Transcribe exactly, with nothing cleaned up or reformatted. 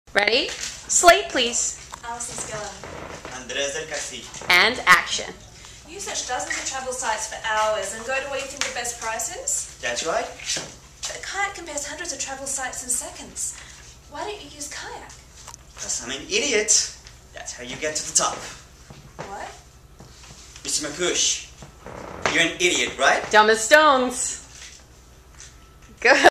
Ready? Slate, please. Alison Skillen. Andres del Castillo. And action. You search dozens of travel sites for hours and go to where you think the best price is? That's right. But Kayak compares hundreds of travel sites in seconds. Why don't you use Kayak? Because I'm an idiot. That's how you get to the top. What? Mister McCush, you're an idiot, right? Dumb as stones. Good.